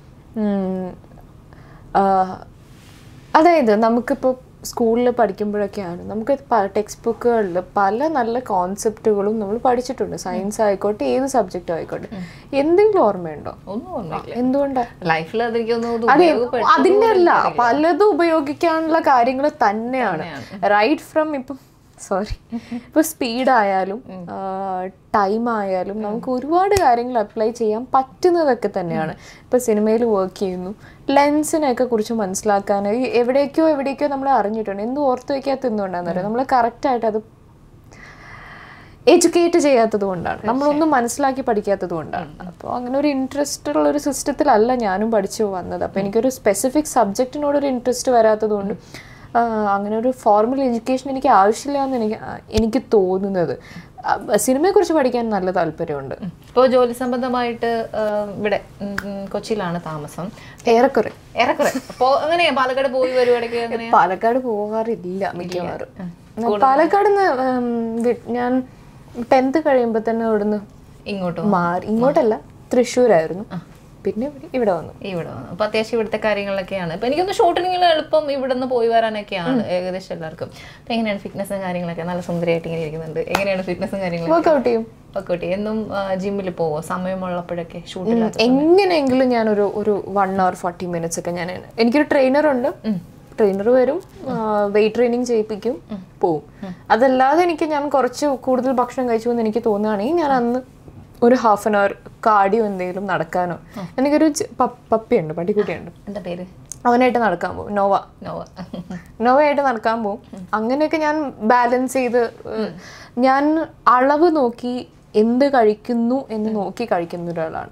അതായത് നമുക്കിപ്പോൾ സ്കൂളിൽ പഠിക്കുമ്പോഴൊക്കെയാണ് നമുക്ക് ടെക്സ്റ്റ് ബുക്കുകളിൽ പല നല്ല കോൺസെപ്റ്റുകളും നമ്മൾ പഠിച്ചിട്ടുണ്ട്. സയൻസ് ആയിക്കോട്ടെ, ഏത് സബ്ജക്റ്റും ആയിക്കോട്ടെ. എന്തെങ്കിലും ഓർമ്മയുണ്ടോ? എന്തുകൊണ്ടാണ് ലൈഫിൽ അതെ, അതിൻ്റെ അല്ല, പലതും ഉപയോഗിക്കാനുള്ള കാര്യങ്ങൾ തന്നെയാണ്. റൈറ്റ് ഫ്രം ഇപ്പം സോറി ഇപ്പോൾ സ്പീഡായാലും ടൈം ആയാലും നമുക്ക് ഒരുപാട് കാര്യങ്ങൾ അപ്ലൈ ചെയ്യാൻ പറ്റുന്നതൊക്കെ തന്നെയാണ്. ഇപ്പോൾ സിനിമയിൽ വർക്ക് ചെയ്യുന്നു, ലെൻസിനെയൊക്കെ കുറിച്ച് മനസ്സിലാക്കാൻ എവിടേക്കോ എവിടേക്കോ നമ്മൾ അറിഞ്ഞിട്ടുണ്ട്. എന്ത് ഓർത്ത് വയ്ക്കാത്ത എന്തുകൊണ്ടാണെന്ന് അറിയാം, നമ്മൾ കറക്റ്റായിട്ട് അത് എഡ്യൂക്കേറ്റ് ചെയ്യാത്തത് കൊണ്ടാണ്, നമ്മളൊന്നും മനസ്സിലാക്കി പഠിക്കാത്തത് കൊണ്ടാണ്. അപ്പോൾ അങ്ങനെ ഒരു ഇൻട്രസ്റ്റ് ഉള്ള ഒരു സിസ്റ്റത്തിലല്ല ഞാനും പഠിച്ചു വന്നത്. അപ്പോൾ എനിക്കൊരു സ്പെസിഫിക് സബ്ജക്റ്റിനോടൊരു ഇൻട്രസ്റ്റ് വരാത്തത് കൊണ്ട് അങ്ങനെ ഒരു ഫോർമൽ എഡ്യൂക്കേഷൻ എനിക്ക് ആവശ്യമില്ല എന്ന് എനിക്ക് എനിക്ക് തോന്നുന്നത്. സിനിമയെക്കുറിച്ച് പഠിക്കാൻ നല്ല താല്പര്യമുണ്ട്. ഇപ്പോൾ ജോലി സംബന്ധമായിട്ട് ഇവിടെ കൊച്ചിയിലാണ് താമസം. ഏറെക്കുറെ ഏറെക്കുറെ അപ്പോൾ എങ്ങനെയാ പാലക്കാട് പോയി വരുവാടൊക്കെ? പാലക്കാട് പോകാറില്ല മിക്കവാറും. പാലക്കാട് നിന്ന് ഞാൻ ടെൻത്ത് കഴിയുമ്പോൾ തന്നെ ഇവിടുന്ന് ഇങ്ങോട്ട് മാറി. ഇങ്ങോട്ടല്ല, തൃശ്ശൂരായിരുന്നു, പിന്നെ ഇവിടെ വന്നു ഇവിടെ വന്നു അപ്പോൾ അത്യാവശ്യം ഇവിടുത്തെ കാര്യങ്ങളൊക്കെയാണ്. ഇപ്പം എനിക്കൊന്ന് ഷൂട്ടിങ്ങിൽ എളുപ്പം ഇവിടെ നിന്ന് പോയി വരാനൊക്കെയാണ് ഏകദേശം എല്ലാവർക്കും. അപ്പം എങ്ങനെയാണ് ഫിറ്റ്നസും കാര്യങ്ങളൊക്കെ? നല്ല സുന്ദരിയായിട്ട് ഇങ്ങനെ ഇരിക്കുന്നുണ്ട്. എങ്ങനെയാണ് ഫിറ്റ്നസും കാര്യങ്ങളും? വർക്കൗട്ട് ചെയ്യും. വർക്കൗട്ട് ചെയ്യും. എന്നും ജിമ്മിൽ പോവോ സമയമുള്ളപ്പോഴൊക്കെ? ഷൂട്ടിൽ എങ്ങനെയെങ്കിലും ഞാനൊരു ഒരു വൺ അവർ ഫോർട്ടി മിനിറ്റ്സ് ഒക്കെ ഞാൻ, എനിക്കൊരു ട്രെയിനറുണ്ട്, ട്രെയിനർ വരും, വെയിറ്റ് ട്രെയിനിങ് ചെയ്യിപ്പിക്കും, പോവും. അതല്ലാതെ എനിക്ക് ഞാൻ കുറച്ച് കൂടുതൽ ഭക്ഷണം കഴിച്ചു എന്ന് എനിക്ക് തോന്നുകയാണെങ്കിൽ ഞാൻ അന്ന് ഒരു ഹാഫ് ആൻ അവർ കാർഡിയോ എന്തെങ്കിലും നടക്കാനോ. എനിക്കൊരു പപ്പിയുണ്ട്, പട്ടിക്കുട്ടിയുണ്ട്, എന്താ പേര്, അവനായിട്ട് നടക്കാൻ പോകും, നോവ നോവ നോവയായിട്ട് നടക്കാൻ പോകും. അങ്ങനെയൊക്കെ ഞാൻ ബാലൻസ് ചെയ്ത്, ഞാൻ അളവ് നോക്കി എന്ത് കഴിക്കുന്നു എന്ന് നോക്കി കഴിക്കുന്ന ഒരാളാണ്.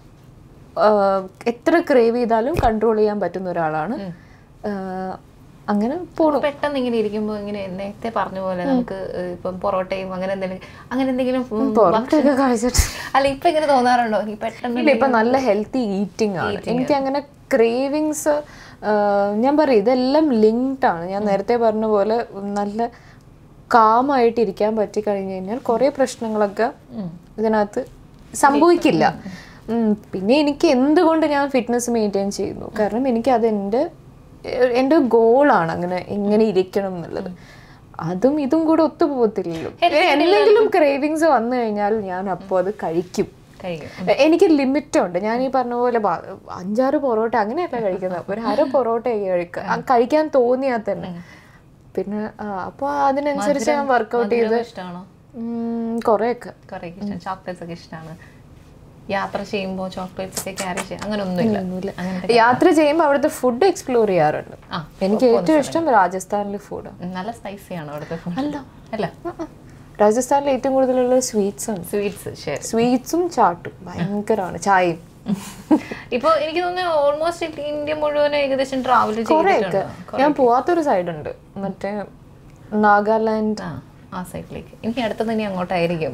എത്ര ക്രേവ് ചെയ്താലും കൺട്രോൾ ചെയ്യാൻ പറ്റുന്ന ഒരാളാണ്. അങ്ങനെ പോണു. പെട്ടെന്ന് ഇങ്ങനെ ഇരിക്കുമ്പോൾ ഇങ്ങനെ നേരത്തെ പറഞ്ഞ പോലെ നമുക്ക് ഇപ്പം പൊറോട്ടയും അങ്ങനെ എന്തെങ്കിലും അങ്ങനെ എന്തെങ്കിലും പൊറോട്ടയൊക്കെ കഴിച്ചിട്ട് അല്ല ഇപ്പൊ ഇങ്ങനെ തോന്നാറുണ്ടോ? പെട്ടെന്ന് ഇപ്പൊ നല്ല ഹെൽത്തി ഈറ്റിംഗ് ആണ്. എനിക്ക് അങ്ങനെ ക്രേവിങ്സ്, ഞാൻ പറയും ഇതെല്ലാം ലിങ്ക്ഡ് ആണ്. ഞാൻ നേരത്തെ പറഞ്ഞ പോലെ നല്ല കാമായിട്ട് ഇരിക്കാൻ പറ്റി കഴിഞ്ഞു കഴിഞ്ഞാൽ കുറെ പ്രശ്നങ്ങളൊക്കെ ഇതിനകത്ത് സംഭവിക്കില്ല. പിന്നെ എനിക്ക് എന്തുകൊണ്ട് ഞാൻ ഫിറ്റ്നസ് മെയിൻറ്റെയിൻ ചെയ്യുന്നു, കാരണം എനിക്ക് അതെൻ്റെ എൻ്റെ ഗോളാണ് അങ്ങനെ എങ്ങനെ ഇരിക്കണം എന്നുള്ളത്. അതും ഇതും കൂടെ ഒത്തുപോകത്തില്ലല്ലോ. എന്തെങ്കിലും ക്രേവിങ്സ് വന്നു കഴിഞ്ഞാൽ ഞാൻ അപ്പോൾ അത് കഴിക്കും. എനിക്ക് ലിമിറ്റുണ്ട്. ഞാൻ ഈ പറഞ്ഞ പോലെ അഞ്ചാറ് പൊറോട്ട അങ്ങനെയല്ല കഴിക്കുന്നത്, ഒരു അര പൊറോട്ട കഴിക്കുക കഴിക്കാൻ തോന്നിയാൽ തന്നെ. പിന്നെ അപ്പോൾ അതിനനുസരിച്ച് ഞാൻ വർക്കൗട്ട് ചെയ്ത് കുറേയൊക്കെ. ചോക്ലേറ്റ്സ് ഒക്കെ ഇഷ്ടമാണ്. യാത്ര ചെയ്യുമ്പോൾ ചോക്ലേറ്റ്സ് ഒക്കെ ക്യാരി ചെയ്യാം അങ്ങനെ ഒന്നുമില്ല? യാത്ര ചെയ്യുമ്പോൾ അവിടുത്തെ ഫുഡ് എക്സ്പ്ലോർ ചെയ്യാറുണ്ട്. എനിക്ക് ഏറ്റവും ഇഷ്ടം രാജസ്ഥാനിലെ ഫുഡ്. നല്ല സ്പൈസി ആണ് അവിടുത്തെ ഫുഡ്? അല്ല അല്ല, രാജസ്ഥാനിൽ ഏറ്റവും കൂടുതലുള്ള സ്വീറ്റ്സ് ആണ്. സ്വീറ്റ്സ് സ്വീറ്റ്സും ചാട്ടും ഭയങ്കരമാണ്, ചായയും. ഇപ്പൊ എനിക്ക് തോന്നുന്നു ഓൾമോസ്റ്റ് ഇന്ത്യ മുഴുവൻ ഏകദേശം ട്രാവൽ ചെയ്തിട്ടുണ്ട്. ഞാൻ പോവാത്തൊരു സൈഡുണ്ട്, മറ്റേ നാഗാലാൻഡ്, ആ സൈഡിലേക്ക്. എനിക്ക് അടുത്തത് ഇനി അങ്ങോട്ടായിരിക്കും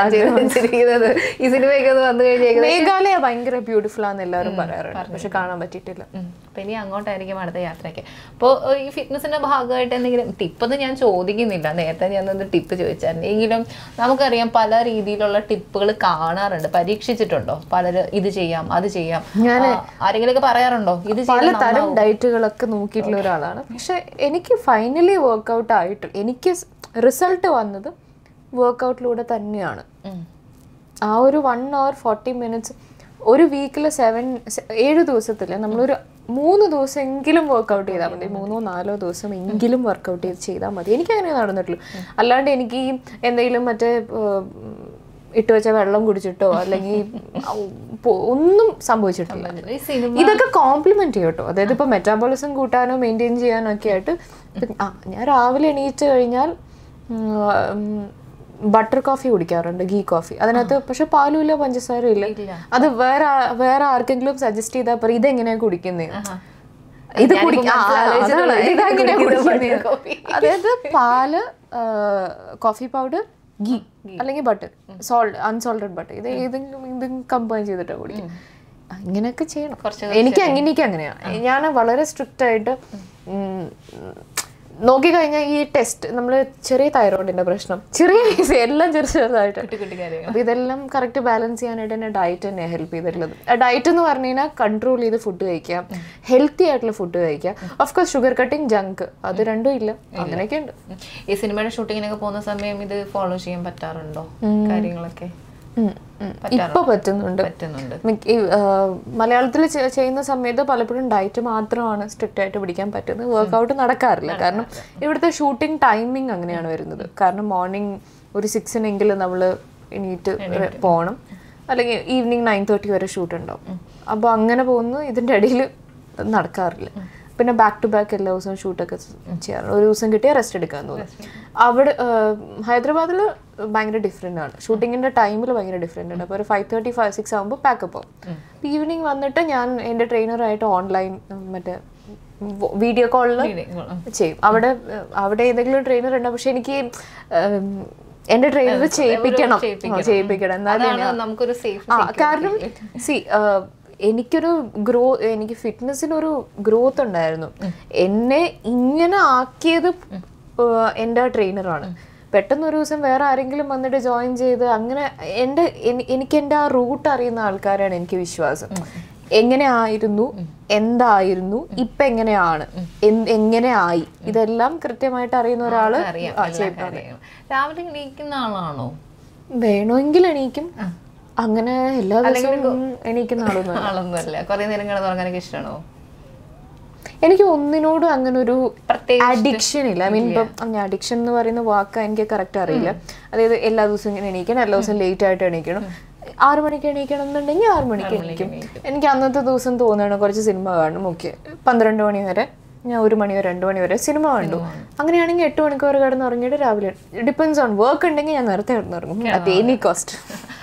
ഈ സിനിമയൊക്കെ വന്നു കഴിഞ്ഞാൽ. മേഘാലയ ഭയങ്കര ബ്യൂട്ടിഫുൾ ആണെന്ന് എല്ലാവരും പറയാറുണ്ട്, പക്ഷെ കാണാൻ പറ്റിയിട്ടില്ല. അപ്പൊ ഇനി അങ്ങോട്ടായിരിക്കും അടുത്ത യാത്രയ്ക്ക്. അപ്പോൾ ഈ ഫിറ്റ്നസിന്റെ ഭാഗമായിട്ട് എന്തെങ്കിലും ടിപ്പൊന്നും ഞാൻ ചോദിക്കുന്നില്ല, നേരത്തെ ഞാനൊന്ന് ടിപ്പ് ചോദിച്ചായിരുന്നു. എങ്കിലും നമുക്കറിയാം പല രീതിയിലുള്ള ടിപ്പുകൾ കാണാറുണ്ട്. പരീക്ഷിച്ചിട്ടുണ്ടോ പലര്? ഇത് ചെയ്യാം അത് ചെയ്യാം, ഞാൻ ആരെങ്കിലും ഒക്കെ പറയാറുണ്ടോ? ഇത് പലതരം ഡയറ്റുകളൊക്കെ നോക്കിയിട്ടുള്ള ഒരാളാണ്. പക്ഷെ എനിക്ക് ഫൈനലി വർക്ക്ഔട്ട് ആയിട്ട് എനിക്ക് റിസൾട്ട് വന്നത് വർക്കൗട്ടിലൂടെ തന്നെയാണ്. ആ ഒരു വൺ അവർ ഫോർട്ടി മിനിറ്റ്സ് ഒരു വീക്കിൽ സെവൻ ഏഴ് ദിവസത്തിൽ നമ്മളൊരു മൂന്ന് ദിവസം എങ്കിലും വർക്കൗട്ട് ചെയ്താൽ മതി. മൂന്നോ നാലോ ദിവസം എങ്കിലും വർക്കൗട്ട് ചെയ്ത് ചെയ്താൽ മതി. എനിക്കങ്ങനെ നടന്നിട്ടുള്ളൂ. അല്ലാണ്ട് എനിക്ക് ഈ എന്തെങ്കിലും മറ്റേ ഇട്ട് വെച്ച വെള്ളം കുടിച്ചിട്ടോ അല്ലെങ്കിൽ ഒന്നും സംഭവിച്ചിട്ടില്ല. ഇതൊക്കെ കോംപ്ലിമെന്റ് ചെയ്യും കേട്ടോ. അതായത് ഇപ്പൊ മെറ്റാബോളിസം കൂട്ടാനോ മെയിൻറ്റെയിൻ ചെയ്യാനോ ഒക്കെ ആയിട്ട് ആ ഞാൻ രാവിലെ എണീറ്റ് കഴിഞ്ഞാൽ ബട്ടർ കോഫി കുടിക്കാറുണ്ട്, ഗീ കോഫി. അതിനകത്ത് പക്ഷെ പാലുമില്ല പഞ്ചസാരയും ഇല്ല. അത് വേറെ വേറെ ആർക്കെങ്കിലും സജസ്റ്റ് ചെയ്താൽ പറയും ഇതെങ്ങനെയാണ് കുടിക്കുന്നത്, ഇത് അതായത് പാല്, കോഫി പൗഡർ, ഗീ അല്ലെങ്കിൽ ബട്ടർ, സോൾട്ട് അൺസോൾട്ടഡ് ബട്ടർ, ഇത് ഏതെങ്കിലും ഇതും കമ്പൈൻ ചെയ്തിട്ട് കുടിക്കും. ഇങ്ങനെയൊക്കെ ചെയ്യണം. എനിക്ക് എനിക്ക് അങ്ങനെയാണ്. ഞാൻ വളരെ സ്ട്രിക്റ്റ് ആയിട്ട് നോക്കിക്കഴിഞ്ഞാൽ ഈ ടെസ്റ്റ് നമ്മൾ ചെറിയ തൈറോയിഡിന്റെ പ്രശ്നം, ചെറിയ എല്ലാം ചെറു ചെറുതായിട്ട്, അപ്പൊ ഇതെല്ലാം കറക്റ്റ് ബാലൻസ് ചെയ്യാനായിട്ട് തന്നെ ഡയറ്റ് തന്നെ ഹെൽപ്പ് ചെയ്തിട്ടുള്ളത്. ഡയറ്റ് എന്ന് പറഞ്ഞു കഴിഞ്ഞാൽ കൺട്രോൾ ചെയ്ത് ഫുഡ് കഴിക്കാം, ഹെൽത്തി ആയിട്ടുള്ള ഫുഡ് കഴിക്കാം. Of course sugar cutting, junk, അത് രണ്ടും ഇല്ല. അങ്ങനെയൊക്കെ ഉണ്ട്. ഈ സിനിമയുടെ ഷൂട്ടിങ്ങിനൊക്കെ പോകുന്ന സമയം ഇത് ഫോളോ ചെയ്യാൻ പറ്റാറുണ്ടോ കാര്യങ്ങളൊക്കെ? ഇപ്പൊ പറ്റുന്നുണ്ട്. മലയാളത്തിൽ ചെയ്യുന്ന സമയത്ത് പലപ്പോഴും ഡയറ്റ് മാത്രമാണ് സ്ട്രിക്റ്റ് ആയിട്ട് പിടിക്കാൻ പറ്റുന്നത്. വർക്ക്ഔട്ട് നടക്കാറില്ല. കാരണം ഇവിടുത്തെ ഷൂട്ടിംഗ് ടൈമിങ് അങ്ങനെയാണ് വരുന്നത്. കാരണം മോർണിംഗ് ഒരു സിക്സിനെങ്കിലും നമ്മൾ എണീറ്റ് പോകണം, അല്ലെങ്കിൽ ഈവനിങ് നയൻ തേർട്ടി വരെ ഷൂട്ട് ഉണ്ടാവും. അപ്പോൾ അങ്ങനെ പോകുന്നു. ഇതിൻ്റെ ഇടയിൽ നടക്കാറില്ല. പിന്നെ ബാക്ക് ടു ബാക്ക് എല്ലാ ദിവസവും ഷൂട്ടൊക്കെ ചെയ്യാറുണ്ട്. ഒരു ദിവസം കിട്ടിയാൽ റെസ്റ്റ് എടുക്കാൻ തോന്നും. അവിടെ ഹൈദരാബാദിൽ ഭയങ്കര ഡിഫറെൻ്റ് ആണ്. ഷൂട്ടിങ്ങിൻ്റെ ടൈമിൽ ഭയങ്കര ഡിഫറെൻ്റ് ആണ്. അപ്പോൾ ഒരു ഫൈവ് തേർട്ടി ഫൈവ് സിക്സ് ആകുമ്പോൾ പാക്കപ്പ് ആവും. ഈവനിങ് വന്നിട്ട് ഞാൻ എൻ്റെ ട്രെയിനറായിട്ട് ഓൺലൈൻ മറ്റേ വീഡിയോ കോളിൽ ചെയ്യും. അവിടെ അവിടെ ഏതെങ്കിലും ട്രെയിനർ ഉണ്ടാവും. പക്ഷെ എനിക്ക് എൻ്റെ ട്രെയിനർ ചെയ്യിപ്പിക്കണം ചെയ്യിപ്പിക്കണം എന്നാലും, കാരണം സി എനിക്കൊരു ഗ്രോ എനിക്ക് ഫിറ്റ്നസ്സിനൊരു ഗ്രോത്ത് ഉണ്ടായിരുന്നു. എന്നെ ഇങ്ങനെ ആക്കിയത് എൻ്റെ ട്രെയിനറാണ്. പെട്ടെന്ന് ഒരു ദിവസം വേറെ ആരെങ്കിലും വന്നിട്ട് ജോയിൻ ചെയ്ത് അങ്ങനെ എൻ്റെ എനിക്ക് എൻ്റെ ആ റൂട്ട് അറിയുന്ന ആൾക്കാരാണ് എനിക്ക് വിശ്വാസം. എങ്ങനെ ആയിരുന്നു, എന്തായിരുന്നു, ഇപ്പം എങ്ങനെയാണ്, എങ്ങനെ ആയി, ഇതെല്ലാം കൃത്യമായിട്ട് അറിയുന്ന ഒരാള് രാവിലെ എണീക്കുന്ന ആളാണോ? വേണമെങ്കിൽ എണീക്കും. അങ്ങനെ എല്ലാ ദിവസവും എണീക്കുന്ന ആളൊന്നുമല്ല. കുറെ നേരം കിടന്നുറങ്ങാനൊക്കെ ഇഷ്ടമാണോ? എനിക്ക് ഒന്നിനോടും അങ്ങനെ ഒരു അഡിക്ഷൻ ഇല്ല. ഐ മീൻ ഇപ്പം അഡിക്ഷൻ എന്ന് പറയുന്ന വാക്ക് എനിക്ക് കറക്റ്റ് അറിയില്ല. അതായത് എല്ലാ ദിവസവും ഇങ്ങനെ എണീക്കണം, എല്ലാ ദിവസവും ലേറ്റ് ആയിട്ട് എണീക്കണം, ആറു മണിക്ക് എണീക്കണം എന്നുണ്ടെങ്കിൽ ആറു മണിക്ക് എണീക്കും. എനിക്ക് അന്നത്തെ ദിവസം തോന്നുകയാണ് കുറച്ച് സിനിമ കാണും, ഓക്കെ പന്ത്രണ്ട് മണി വരെ ഞാൻ ഒരു മണിയോ രണ്ട് മണി വരെ സിനിമ കണ്ടു. അങ്ങനെയാണെങ്കിൽ എട്ട് മണിക്കൂർ കിടന്ന് ഉറങ്ങിയിട്ട് രാവിലെ ഡിപ്പെൻസ് ഓൺ വർക്ക് ഉണ്ടെങ്കിൽ ഞാൻ നേരത്തെ കിടന്നുറങ്ങും. At any cost.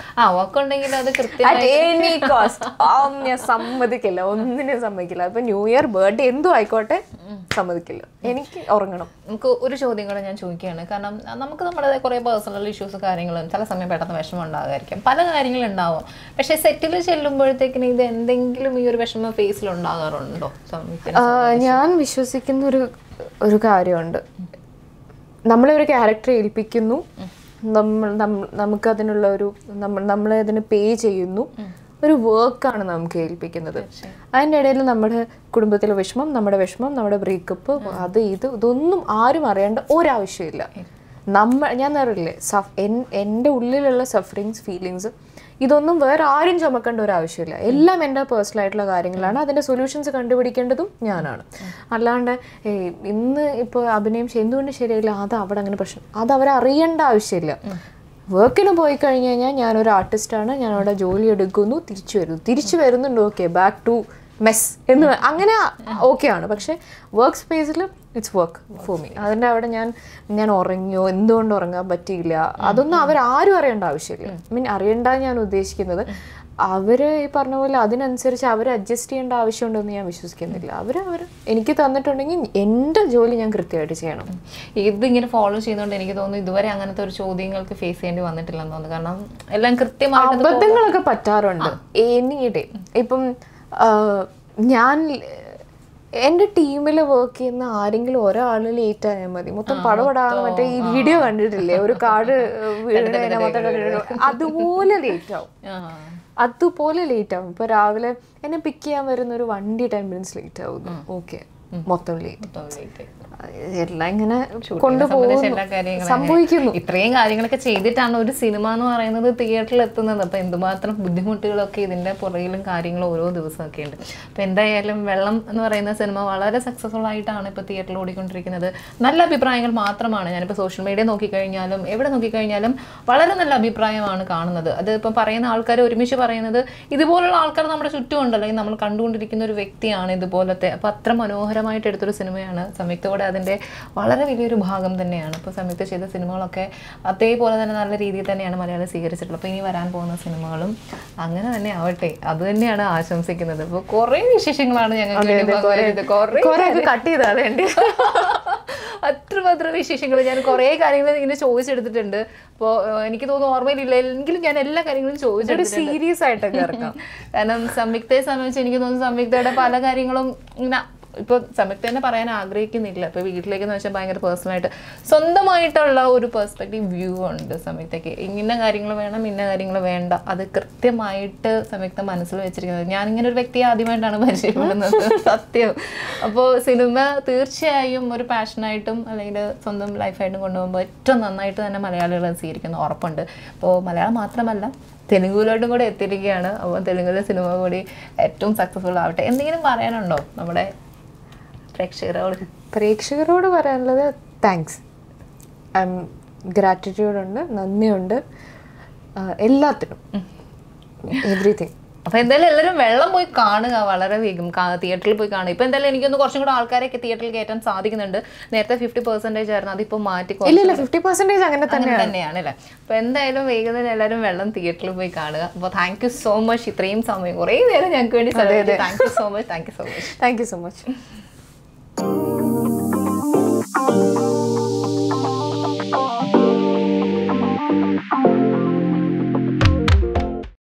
ഞാൻ സമ്മതിക്കില്ല, ഒന്നിനും സമ്മതിക്കില്ല. അപ്പൊ ന്യൂ ഇയർ ബർത്ത്ഡേ എന്തും ആയിക്കോട്ടെ സമ്മതിക്കില്ല. എനിക്ക് ഉറങ്ങണം. നമുക്ക് ഒരു ചോദ്യം കൂടെ ഞാൻ ചോദിക്കുകയാണ്. കാരണം നമുക്ക് നമ്മുടെ കുറെ പേഴ്സണൽ ഇഷ്യൂസ് കാര്യങ്ങളും ചില സമയം പെട്ടെന്ന് വിഷമം ഉണ്ടാകാതിരിക്കും, പല കാര്യങ്ങളും ഉണ്ടാവും. പക്ഷെ സെറ്റിൽ ചെല്ലുമ്പോഴത്തേക്കിന് ഇത് എന്തെങ്കിലും ഈ ഒരു വിഷമം ഫേസിൽ ഉണ്ടാകാറുണ്ടോ? ഞാൻ വിശ്വസിക്കുന്ന ഒരു ഒരു കാര്യമുണ്ട്. നമ്മളെ ഒരു ക്യാരക്ടർ ഏൽപ്പിക്കുന്നു, നമ്മൾ നമുക്കതിനുള്ള ഒരു നമ്മൾ നമ്മളെ അതിന് പേ ചെയ്യുന്നു, ഒരു വർക്കാണ് നമുക്ക് ഏൽപ്പിക്കുന്നത്. അതിൻ്റെ ഇടയിൽ നമ്മുടെ കുടുംബത്തിലെ വിഷമം, നമ്മുടെ വിഷമം, നമ്മുടെ ബ്രേക്കപ്പ്, അത് ഇത് ഇതൊന്നും ആരും അറിയേണ്ട ഒരാവശ്യമില്ല. നമ്മ ഞാൻ അറിയില്ലേ സഫ് എൻ്റെ ഉള്ളിലുള്ള സഫറിങ്സ്, ഫീലിങ്സ്, ഇതൊന്നും വേറെ ആരും ചുമക്കേണ്ട ഒരു ആവശ്യമില്ല. എല്ലാം എൻ്റെ പേഴ്സണൽ ആയിട്ടുള്ള കാര്യങ്ങളാണ്. അതിൻ്റെ സൊല്യൂഷൻസ് കണ്ടുപിടിക്കേണ്ടതും ഞാനാണ്. അല്ലാണ്ട് ഇന്ന് ഇപ്പോൾ അഭിനയം എന്തുകൊണ്ട് ശരിയല്ല, അത് അവിടെ അങ്ങനെ പ്രശ്നം, അത് അവരറിയേണ്ട ആവശ്യമില്ല. വർക്കിന് പോയി കഴിഞ്ഞ് കഴിഞ്ഞാൽ ഞാനൊരു ആർട്ടിസ്റ്റാണ്, ഞാൻ അവിടെ ജോലി എടുക്കുന്നു, തിരിച്ചു വരുന്നു തിരിച്ചു വരുന്നുണ്ട് ഓക്കെ ബാക്ക് ടു മെസ് എന്ന് അങ്ങനെ ഓക്കെ ആണ്. പക്ഷെ വർക്ക് സ്പേസിൽ ഇറ്റ്സ് വർക്ക് ഫോർ മീ. അതിൻ്റെ അവിടെ ഞാൻ ഞാൻ ഉറങ്ങിയോ, എന്തുകൊണ്ട് ഉറങ്ങാൻ പറ്റിയില്ല, അതൊന്നും അവരാരും അറിയേണ്ട ആവശ്യമില്ല. മീൻ അറിയേണ്ട ഞാൻ ഉദ്ദേശിക്കുന്നത് അവർ ഈ പറഞ്ഞ പോലെ അതിനനുസരിച്ച് അവർ അഡ്ജസ്റ്റ് ചെയ്യേണ്ട ആവശ്യമുണ്ടെന്ന് ഞാൻ വിശ്വസിക്കുന്നില്ല. അവർ അവർ എനിക്ക് തന്നിട്ടുണ്ടെങ്കിൽ എൻ്റെ ജോലി ഞാൻ കൃത്യമായിട്ട് ചെയ്യണം. ഇതിങ്ങനെ ഫോളോ ചെയ്യുന്നതുകൊണ്ട് എനിക്ക് തോന്നുന്നു ഇതുവരെ അങ്ങനത്തെ ഒരു ചോദ്യങ്ങൾക്ക് ഫേസ് ചെയ്യേണ്ടി വന്നിട്ടില്ലെന്ന് തോന്നുന്നു. കാരണം എല്ലാം കൃത്യമായിട്ട് അബദ്ധങ്ങളൊക്കെ പറ്റാറുണ്ട് എനിയുടെ. ഇപ്പം ഞാൻ എൻ്റെ ടീമിൽ വർക്ക് ചെയ്യുന്ന ആരെങ്കിലും ഒരാൾ ലേറ്റ് ആയാൽ മതി, മൊത്തം പടപടാന്ന് മറ്റേ ഈ വീഡിയോ കണ്ടിട്ടില്ലേ, ഒരു കാർഡ് അതുപോലെ ലേറ്റ് ആവും അതുപോലെ ലേറ്റ് ആവും. ഇപ്പൊ രാവിലെ എന്നെ പിക്ക് ചെയ്യാൻ വരുന്ന ഒരു വണ്ടി ടെൻ മിനിറ്റ്സ് ലേറ്റ് ആവുന്നു, ഓക്കെ മൊത്തം ലേറ്റ്. എല്ലാം ഇങ്ങനെ കൊണ്ടുപോകുന്നു, സംഭവിക്കുന്നു. ഇത്രയും കാര്യങ്ങളൊക്കെ ചെയ്തിട്ടാണ് ഒരു സിനിമ എന്ന് പറയുന്നത് തിയേറ്ററിൽ എത്തുന്നത്. അപ്പൊ എന്തുമാത്രം ബുദ്ധിമുട്ടുകളൊക്കെ ഇതിന്റെ പുറകിലും കാര്യങ്ങളും ഓരോ ദിവസമൊക്കെ ഉണ്ട്. അപ്പൊ എന്തായാലും വെള്ളം എന്ന് പറയുന്ന സിനിമ വളരെ സക്സസ്ഫുൾ ആയിട്ടാണ് ഇപ്പൊ തിയേറ്ററിൽ ഓടിക്കൊണ്ടിരിക്കുന്നത്. നല്ല അഭിപ്രായങ്ങൾ മാത്രമാണ്. ഞാനിപ്പോ സോഷ്യൽ മീഡിയ നോക്കിക്കഴിഞ്ഞാലും എവിടെ നോക്കിക്കഴിഞ്ഞാലും വളരെ നല്ല അഭിപ്രായമാണ് കാണുന്നത്. അത് ഇപ്പം പറയുന്ന ആൾക്കാർ ഒരുമിച്ച് പറയുന്നത് ഇതുപോലുള്ള ആൾക്കാർ നമ്മുടെ ചുറ്റും ഉണ്ടല്ലോ, നമ്മൾ കണ്ടുകൊണ്ടിരിക്കുന്ന ഒരു വ്യക്തിയാണ് ഇതുപോലത്തെ. അപ്പൊ അത്ര മനോഹരമായിട്ട് എടുത്തൊരു സിനിമയാണ്. സംയുക്തയോടെ അതിൻ്റെ വളരെ വലിയൊരു ഭാഗം തന്നെയാണ്. ഇപ്പോൾ സംയുക്ത ചെയ്ത സിനിമകളൊക്കെ അതേപോലെ തന്നെ നല്ല രീതിയിൽ തന്നെയാണ് മലയാളം സ്വീകരിച്ചിട്ടുള്ളത്. അപ്പോൾ ഇനി വരാൻ പോകുന്ന സിനിമകളും അങ്ങനെ തന്നെ ആവട്ടെ, അത് തന്നെയാണ് ആശംസിക്കുന്നത്. ഇപ്പോൾ കുറേ വിശേഷങ്ങളാണ് ഞങ്ങൾക്ക് കട്ട് ചെയ്താണ് അത്രമാത്രം വിശേഷങ്ങൾ ഞാൻ കുറേ കാര്യങ്ങൾ ഇങ്ങനെ ചോദിച്ചെടുത്തിട്ടുണ്ട്. അപ്പോൾ എനിക്ക് തോന്നുന്നു ഓർമ്മയിലില്ല എങ്കിലും ഞാൻ എല്ലാ കാര്യങ്ങളും ചോദിച്ചെടുത്തിട്ടുണ്ട്. സീരിയസ് ആയിട്ടൊക്കെ ഇറക്കാം. കാരണം സംയുക്തയെ സംബന്ധിച്ച് എനിക്ക് തോന്നുന്നു സംയുക്തയുടെ പല കാര്യങ്ങളും ഇങ്ങനെ ഇപ്പോൾ സംയുക്ത തന്നെ പറയാൻ ആഗ്രഹിക്കുന്നില്ല. ഇപ്പോൾ വീട്ടിലേക്കെന്ന് വെച്ചാൽ ഭയങ്കര പേഴ്സണലായിട്ട് സ്വന്തമായിട്ടുള്ള ഒരു പെർസ്പെക്റ്റീവ് വ്യൂ ഉണ്ട് സംയുക്തയ്ക്ക്. ഇന്ന കാര്യങ്ങൾ വേണം, ഇന്ന കാര്യങ്ങൾ വേണ്ട, അത് കൃത്യമായിട്ട് സംയുക്ത മനസ്സിൽ വെച്ചിരിക്കുന്നത്. ഞാനിങ്ങനെ ഒരു വ്യക്തിയെ ആദ്യമായിട്ടാണ് പരിചയപ്പെടുന്നത്, സത്യം. അപ്പോൾ സിനിമ തീർച്ചയായും ഒരു പാഷനായിട്ടും അല്ലെങ്കിൽ സ്വന്തം ലൈഫായിട്ടും കൊണ്ടുപോകുമ്പോൾ ഏറ്റവും നന്നായിട്ട് തന്നെ മലയാളികൾ സ്വീകരിക്കുന്ന ഉറപ്പുണ്ട്. അപ്പോൾ മലയാളം മാത്രമല്ല തെലുങ്കിലോട്ടും കൂടെ എത്തിയിരിക്കുകയാണ്. അപ്പോൾ തെലുങ്കിലെ സിനിമ കൂടി ഏറ്റവും സക്സസ്ഫുൾ ആവട്ടെ. എന്തെങ്കിലും പറയാനുണ്ടോ നമ്മുടെ പ്രേക്ഷകരോട്? പ്രേക്ഷകരോട് പറയാനുള്ളത് താങ്ക്സ്, ഐ എം ഗ്രാറ്റിറ്റ്യൂഡ് ഉണ്ട്, നന്ദിയുണ്ട് എല്ലാത്തിനും, എവറിത്തിങ്. അപ്പോൾ എന്തായാലും എല്ലാവരും വെള്ളം പോയി കാണുക, വളരെ വേഗം തിയേറ്ററിൽ പോയി കാണുക. ഇപ്പോൾ എന്തായാലും എനിക്കൊന്ന് കുറച്ചും കൂടെ ആൾക്കാരെയൊക്കെ തിയേറ്ററിൽ കയറ്റാൻ സാധിക്കുന്നുണ്ട്. നേരത്തെ ഫിഫ്റ്റി പെർസെൻറ്റേജ് ആയിരുന്നു, അതിപ്പോൾ മാറ്റി ഇല്ല ഫിഫ്റ്റി പെർസെൻറ്റേജ് അങ്ങനെ തന്നെ തന്നെയാണ് അല്ലേ. അപ്പോൾ എന്തായാലും വേഗം എല്ലാവരും വെള്ളം തിയേറ്ററിൽ പോയി കാണുക. അപ്പോൾ താങ്ക് യു സോ മച്ച്, ഇത്രയും സമയം കുറേ നേരം ഞങ്ങൾക്ക് വേണ്ടി thank you so much thank you so much thank you so much.